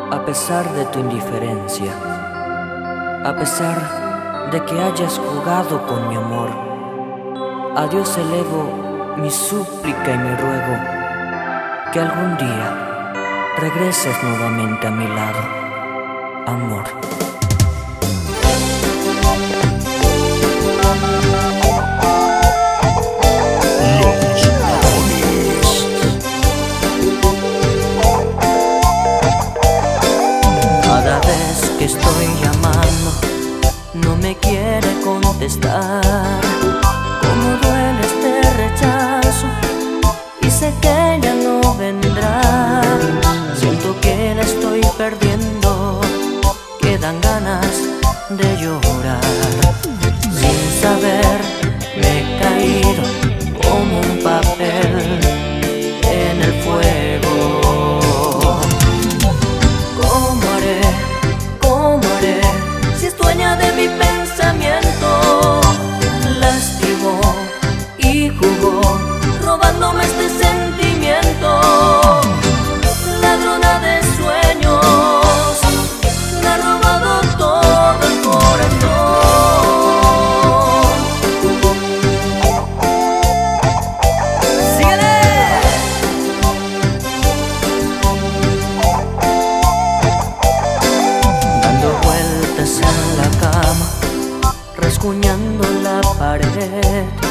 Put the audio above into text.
A pesar de tu indiferencia, a pesar de que hayas jugado con mi amor, a Dios elevo mi súplica y mi ruego, que algún día regreses nuevamente a mi lado, amor. Cada vez que estoy llamando, no me quiere contestar. Cómo duele este rechazo, y sé que ella no vendrá. Siento que la estoy perdiendo, que dan ganas de llorar. Sin saber, me he caído como un papel en el fuego. ¿Cómo haré si es dueña de mi pensamiento? Lastimó y jugó, robándome este sentimiento. Ladrona de sueños, me ha robado todo el corazón. ¡Síguele! Dando vueltas en la cama, rasguñando la pared.